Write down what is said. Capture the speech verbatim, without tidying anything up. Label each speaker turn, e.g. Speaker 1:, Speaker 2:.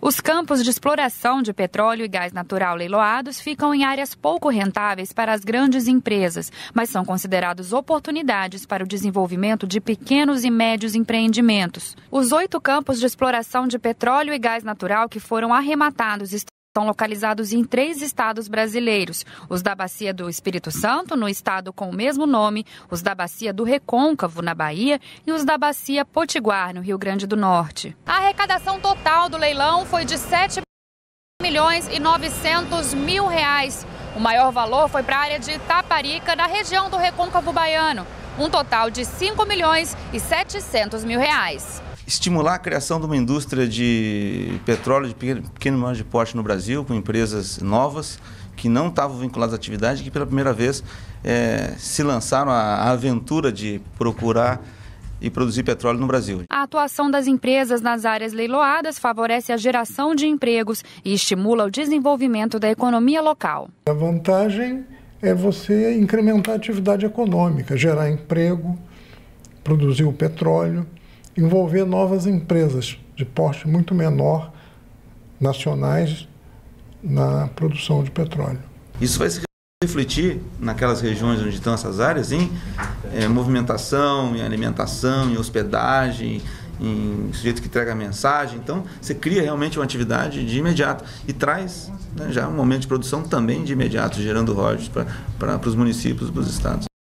Speaker 1: Os campos de exploração de petróleo e gás natural leiloados ficam em áreas pouco rentáveis para as grandes empresas, mas são considerados oportunidades para o desenvolvimento de pequenos e médios empreendimentos. Os oito campos de exploração de petróleo e gás natural que foram arrematados estão Estão localizados em três estados brasileiros, os da Bacia do Espírito Santo, no estado com o mesmo nome, os da Bacia do Recôncavo, na Bahia, e os da Bacia Potiguar, no Rio Grande do Norte. A arrecadação total do leilão foi de sete milhões e novecentos mil reais. O maior valor foi para a área de Itaparica, na região do Recôncavo Baiano, um total de cinco milhões e setecentos mil reais.
Speaker 2: Estimular a criação de uma indústria de petróleo de pequeno, pequeno e médio porte no Brasil, com empresas novas que não estavam vinculadas à atividade e que pela primeira vez é, se lançaram à aventura de procurar e produzir petróleo no Brasil.
Speaker 1: A atuação das empresas nas áreas leiloadas favorece a geração de empregos e estimula o desenvolvimento da economia local.
Speaker 3: A vantagem é você incrementar a atividade econômica, gerar emprego, produzir o petróleo, envolver novas empresas de porte muito menor, nacionais, na produção de petróleo.
Speaker 2: Isso vai se refletir naquelas regiões onde estão essas áreas em é, movimentação, em alimentação, em hospedagem, em sujeito que entrega a mensagem. Então, você cria realmente uma atividade de imediato e traz, né, já um momento de produção também de imediato, gerando royalties para os municípios, para os estados.